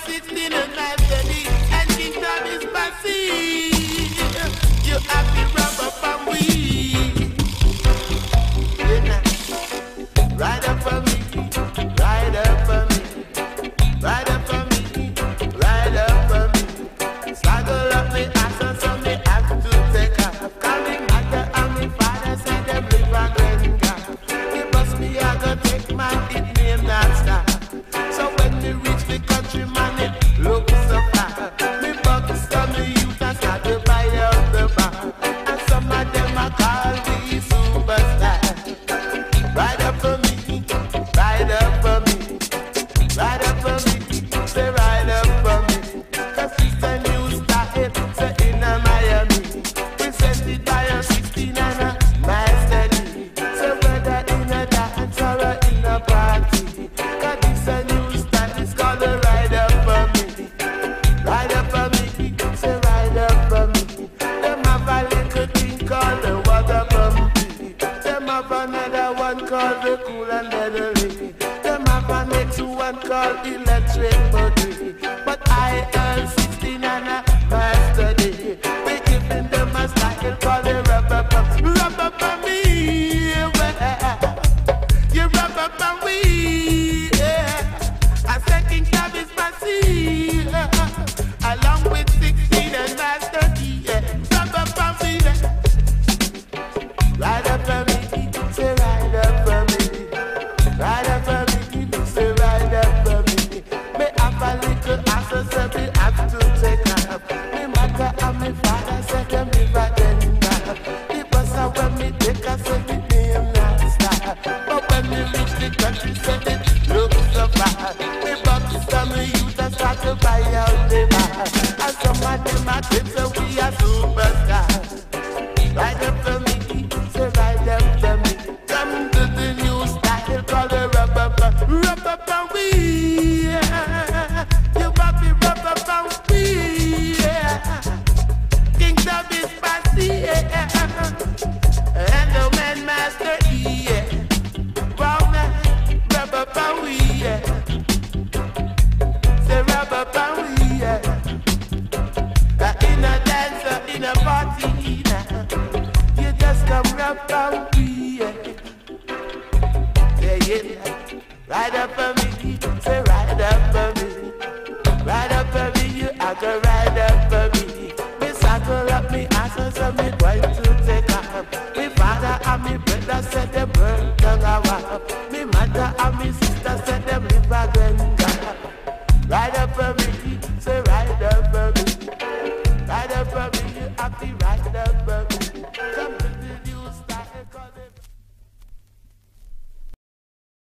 16 and Master D, and King Tom is passing. You have the rubber from we. Ride up for me, ride up for me, ride up for me, ride up for me. Struggle up me action, so me have to take off. Calling mother and me father said them live a grand gap. They bust me, I go take my it name not stop. So when me reach the country, man, it looks so far. Me bucks on me youth and start to buy out the bar. And some of them I call me superstar. Ride up for me, ride up for me, ride up for me, say ride up for me. Cause it's a new style, say in a Miami. Presented by Earl 16 and a Master D. So whether in a dance or in a party, cause it's a new style, it's called a ride up for me. Ride up for me, say ride up for me. Them have a little thing called the water pumpy. Them have another one called the cool and deadly. Them have a next one called electric body. But I Earl 16 and a Master D. We giving them a style called the rubber pump. Rubber pump me, you rubber pump me, a second cab is passing, along with 16 and Master D. Rubber pump me, ride up for me, say ride up for me, ride up for me, say ride up for me. Me have a little answer, so me have to take off. Me mother and me father said them live a den back. The bus when me take a say me name not star. But when me reach the country, said it looks so far. Me bucks on me youth and start to buy out the bar. And some of them are tips, so we are superstars. Ride up for me, say ride up for me. Come to the new style called the rubber pump. Rubber pump we, you got the rubber pump we. King Tom is passing, and the man Master E. Wow man, rubber pump we, say rubber pump we. In a dance or in a party, you just come rub down.